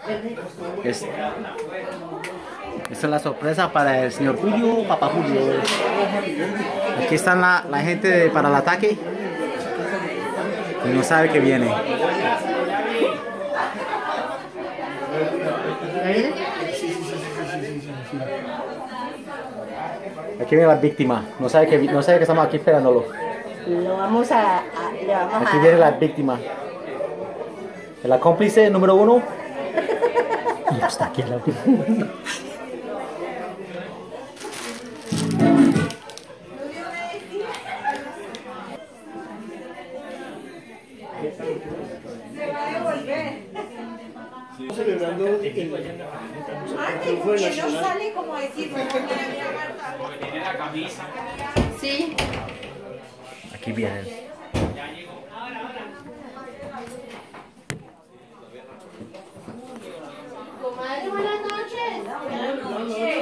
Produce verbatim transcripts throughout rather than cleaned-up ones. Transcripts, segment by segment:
Es, esta es la sorpresa para el señor Julio, papá Julio. Aquí están la, la gente de, para el ataque. Y no sabe que viene. Aquí viene la víctima. No sabe que, no sabe que estamos aquí esperándolo. Lo vamos a, a, le vamos aquí a... viene la víctima. La cómplice número uno. Y está aquí la última. Celebrando el, el triunfo nacional. No sale como decir, porque tiene la camisa. sí. Aquí vienen. Comadre, buenas noches. Buenas noches.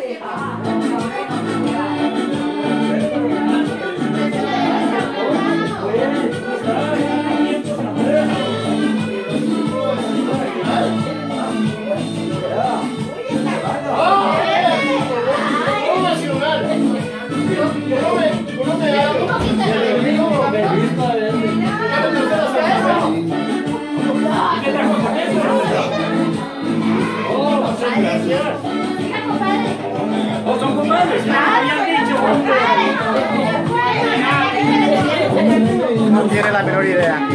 ¿O son comadres? No tiene la menor idea.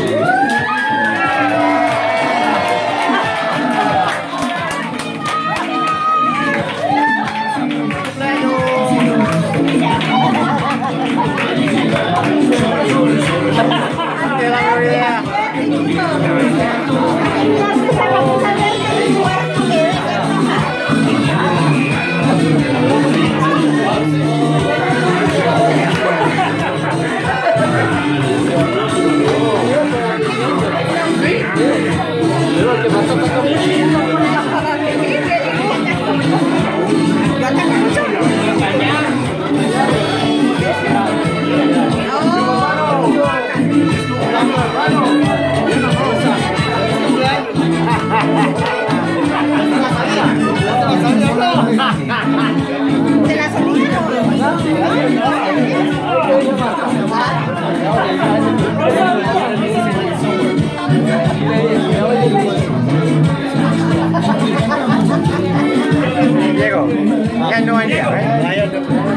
¿Se la Diego, you had no idea, right?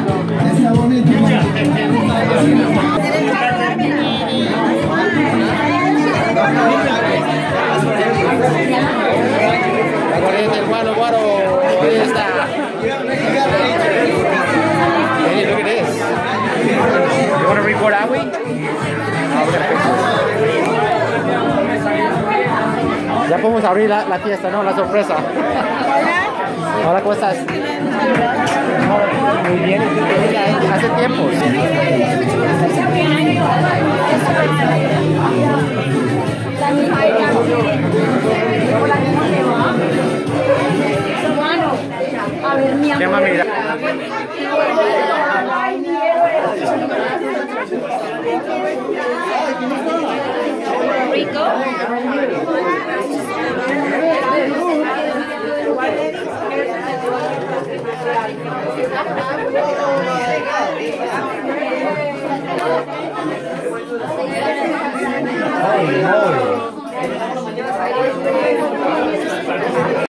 La corriente del guaro, guaro, ahí está. Hey, look at this. You want to record that way? Ya podemos abrir la, la fiesta, ¿no? La sorpresa. Hola, ¿cómo estás? Muy bien, hace tiempo. ¿Qué mami?